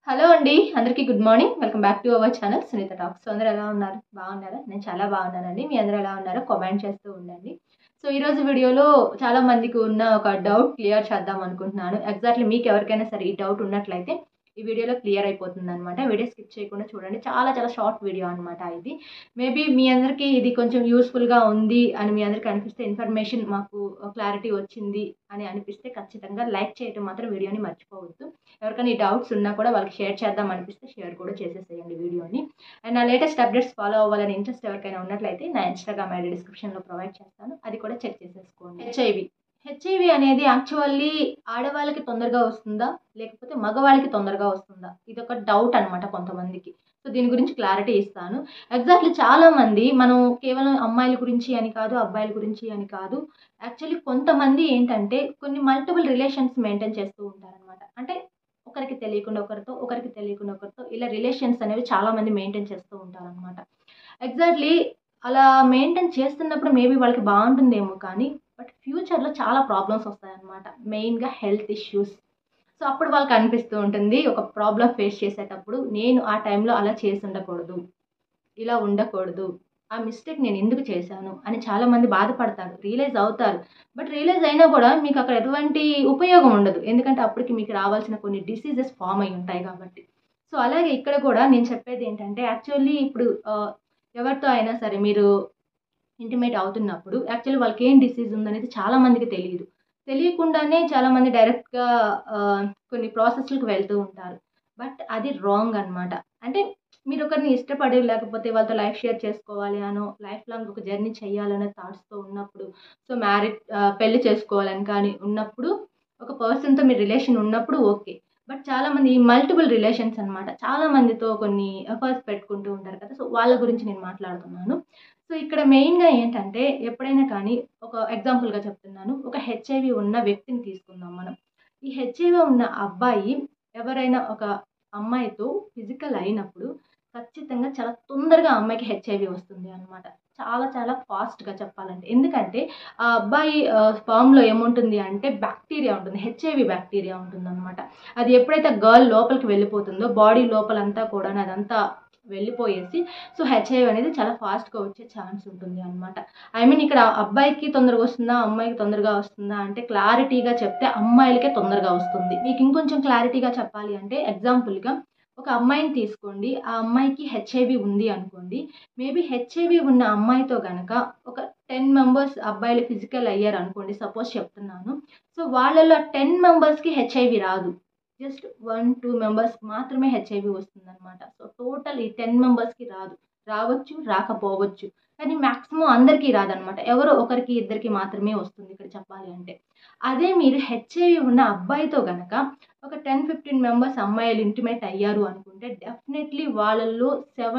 Hello అండి. అందరికీ good morning. Welcome back to our channel Sunitha talks. So అందరూ ఎలా ఉన్నారు? బాగున్నారా? నేను చాలా బాగున్నానండి. మీ అందరూ ఎలా ఉన్నారో కామెంట్ చేస్తూ ఉండండి. సో ఈరోజు వీడియోలో చాలా మందికి ఉన్న ఒక డౌట్ క్లియర్ చేద్దాం అనుకుంటున్నాను. ఎగ్జాక్ట్లీ మీకు ఎవరికైనా సరే ఈ డౌట్ ఉన్నట్లయితే ఈ వీడియోలో క్లియర్ అయిపోతుందనమాట. వీడియో స్కిప్ చేయకుండా చూడండి. చాలా చాలా షార్ట్ వీడియో అనమాట ఇది. మేబీ మీ అందరికీ ఇది కొంచెం యూస్ఫుల్గా ఉంది అని మీ అందరికీ అనిపిస్తే, ఇన్ఫర్మేషన్ మాకు క్లారిటీ వచ్చింది అని అనిపిస్తే ఖచ్చితంగా లైక్ చేయడం మాత్రం వీడియోని మర్చిపోవద్దు. ఎవరికైనా ఈ డౌట్స్ ఉన్నా కూడా వాళ్ళకి షేర్ చేద్దాం అనిపిస్తే షేర్ కూడా చేసేసేయండి వీడియోని. అండ్ నా లేటెస్ట్ అప్డేట్స్ ఫాలో అవ్వాలని ఇంట్రెస్ట్ ఎవరికైనా ఉన్నట్లయితే నా ఇన్స్టాగ్రామ్ ఐడి డిస్క్రిప్షన్లో ప్రొవైడ్ చేస్తాను. అది కూడా చెక్ చేసేసుకోండి. హెచ్ఐవి అనేది యాక్చువల్లీ ఆడవాళ్ళకి తొందరగా వస్తుందా, లేకపోతే మగవాళ్ళకి తొందరగా వస్తుందా, ఇది ఒక డౌట్ అనమాట కొంతమందికి. సో దీని గురించి క్లారిటీ ఇస్తాను. ఎగ్జాక్ట్లీ చాలామంది మనం కేవలం అమ్మాయిల గురించి అని కాదు, అబ్బాయిల గురించి అని కాదు, యాక్చువల్లీ కొంతమంది ఏంటంటే కొన్ని మల్టిపుల్ రిలేషన్స్ మెయింటైన్ చేస్తూ ఉంటారనమాట. అంటే ఒకరికి తెలియకుండా ఒకరితో, ఒకరికి తెలియకుండా ఒకరితో, ఇలా రిలేషన్స్ అనేవి చాలామంది మెయింటైన్ చేస్తూ ఉంటారనమాట. ఎగ్జాక్ట్లీ అలా మెయింటైన్ చేస్తున్నప్పుడు మేబీ వాళ్ళకి బాగుంటుందేమో, కానీ బట్ ఫ్యూచర్లో చాలా ప్రాబ్లమ్స్ వస్తాయన్నమాట. మెయిన్గా హెల్త్ ఇష్యూస్. సో అప్పుడు వాళ్ళకి అనిపిస్తూ ఉంటుంది, ఒక ప్రాబ్లం ఫేస్ చేసేటప్పుడు నేను ఆ టైంలో అలా చేసి ఉండకూడదు, ఇలా ఉండకూడదు, ఆ మిస్టేక్ నేను ఎందుకు చేశాను అని చాలామంది బాధపడతారు, రియలైజ్ అవుతారు. బట్ రియలైజ్ అయినా కూడా మీకు అక్కడ ఎటువంటి ఉపయోగం ఉండదు, ఎందుకంటే అప్పటికి మీకు రావాల్సిన కొన్ని డిసీజెస్ ఫామ్ అయి ఉంటాయి కాబట్టి. సో అలాగే ఇక్కడ కూడా నేను చెప్పేది ఏంటంటే, యాక్చువల్లీ ఇప్పుడు ఎవరితో అయినా సరే మీరు ఇంటిమేట్ అవుతున్నప్పుడు యాక్చువల్లీ వాళ్ళకి ఏం డిసీజ్ ఉందనేది చాలామందికి తెలియదు. తెలియకుండానే చాలామంది డైరెక్ట్గా కొన్ని ప్రాసెస్లకు వెళ్తూ ఉంటారు. బట్ అది రాంగ్ అనమాట. అంటే మీరు ఒకరిని ఇష్టపడి, లేకపోతే వాళ్ళతో లైఫ్ షేర్ చేసుకోవాలి అనో, లైఫ్ లాంగ్ ఒక జర్నీ చేయాలనే థాట్స్తో ఉన్నప్పుడు, సో పెళ్లి చేసుకోవాలని కానీ ఉన్నప్పుడు, ఒక పర్సన్తో మీ రిలేషన్ ఉన్నప్పుడు ఓకే. బట్ చాలామంది మల్టిపుల్ రిలేషన్స్ అనమాట, చాలామందితో కొన్ని ఎఫర్ట్స్ పెట్టుకుంటూ ఉంటారు కదా. సో వాళ్ళ గురించి నేను మాట్లాడుతున్నాను. సో ఇక్కడ మెయిన్గా ఏంటంటే, ఎప్పుడైనా కానీ ఒక ఎగ్జాంపుల్గా చెప్తున్నాను, ఒక హెచ్ఐవి ఉన్న వ్యక్తిని తీసుకుందాం మనం. ఈ హెచ్ఐవి ఉన్న అబ్బాయి ఎవరైనా ఒక అమ్మాయితో ఫిజికల్ అయినప్పుడు ఖచ్చితంగా చాలా తొందరగా అమ్మాయికి హెచ్ఐవి వస్తుంది అనమాట. చాలా చాలా ఫాస్ట్గా చెప్పాలంటే. ఎందుకంటే ఆ అబ్బాయి స్పర్మ్లో ఏముంటుంది అంటే బ్యాక్టీరియా ఉంటుంది, హెచ్ఐవి బ్యాక్టీరియా ఉంటుంది అనమాట. అది ఎప్పుడైతే గర్ల్ లోపలికి వెళ్ళిపోతుందో బాడీ లోపలంతా కూడా అదంతా వెళ్ళిపోయేసి, సో హెచ్ఐవి అనేది చాలా ఫాస్ట్గా వచ్చే ఛాన్స్ ఉంటుంది అనమాట. ఐ మీన్ ఇక్కడ అబ్బాయికి తొందరగా వస్తుందా, అమ్మాయికి తొందరగా వస్తుందా అంటే క్లారిటీగా చెప్తే అమ్మాయిలకే తొందరగా వస్తుంది. మీకు ఇంకొంచెం క్లారిటీగా చెప్పాలి అంటే, ఎగ్జాంపుల్గా ఒక అమ్మాయిని తీసుకోండి. ఆ అమ్మాయికి హెచ్ఐవి ఉంది అనుకోండి. మేబీ హెచ్ఐవి ఉన్న అమ్మాయితో కనుక ఒక 10 మెంబర్స్ అబ్బాయిలు ఫిజికల్ అయ్యారు అనుకోండి, సపోజ్ చెప్తున్నాను. సో వాళ్ళలో 10 మెంబర్స్కి హెచ్ఐవి రాదు. జస్ట్ 1-2 మెంబర్స్ మాత్రమే హెచ్ఐవి వస్తుందన్నమాట. సో టోటల్ ఈ 10 మెంబర్స్కి రాదు. రావచ్చు, రాకపోవచ్చు, కానీ మ్యాక్సిమం అందరికీ రాదనమాట. ఎవరో ఒకరికి ఇద్దరికి మాత్రమే వస్తుంది ఇక్కడ చెప్పాలి అంటే. అదే మీరు హెచ్ఐవి ఉన్న అబ్బాయితో గనక ఒక 10-15 మెంబర్స్ అమ్మాయిలు ఇంటిమేట్ అయ్యారు అనుకుంటే, డెఫినెట్లీ వాళ్ళల్లో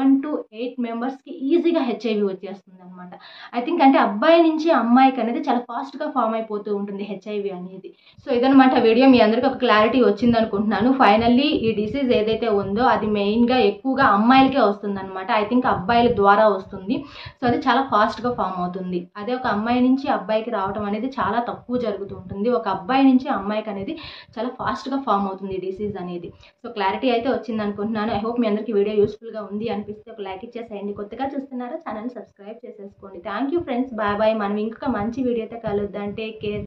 7-8 మెంబర్స్కి ఈజీగా హెచ్ఐవి వచ్చేస్తుంది అనమాట. ఐ థింక్ అంటే అబ్బాయి నుంచి అమ్మాయికి అనేది చాలా ఫాస్ట్గా ఫామ్ అయిపోతూ ఉంటుంది హెచ్ఐవి అనేది. సో ఇదనమాట వీడియో. మీ అందరికీ ఒక క్లారిటీ వచ్చింది అనుకుంటున్నాను. ఫైనల్లీ ఈ డిసీజ్ ఏదైతే ఉందో అది మెయిన్గా ఎక్కువగా అమ్మాయిలకే వస్తుందన్నమాట. ఐ థింక్ అబ్బాయిల ద్వారా వస్తుంది. సో అది చాలా ఫాస్ట్గా ఫామ్ అవుతుంది. అదే ఒక అమ్మాయి నుంచి అబ్బాయికి రావడం అనేది చాలా తక్కువ జరుగుతూ ఉంటుంది. ఒక అబ్బాయి నుంచి అమ్మాయికి అనేది చాలా ఫాస్ట్గా ఫామ్ అవుతుంది ఈ డిసీజ్ అనేది. సో క్లారిటీ అయితే వచ్చింది అనుకుంటున్నాను. ఐ హోప్ మీ అందరికీ వీడియో యూస్ఫుల్గా ఉంది అనిపిస్తే ఒక లైక్ ఇచ్చేసేయండి. కొత్తగా చూస్తున్నారా ఛానల్ సబ్స్క్రైబ్ చేసేసుకోండి. Thank you friends. Bye bye. మనం ఇంకొక మంచి వీడియోతో కలుద్దాం. Take care.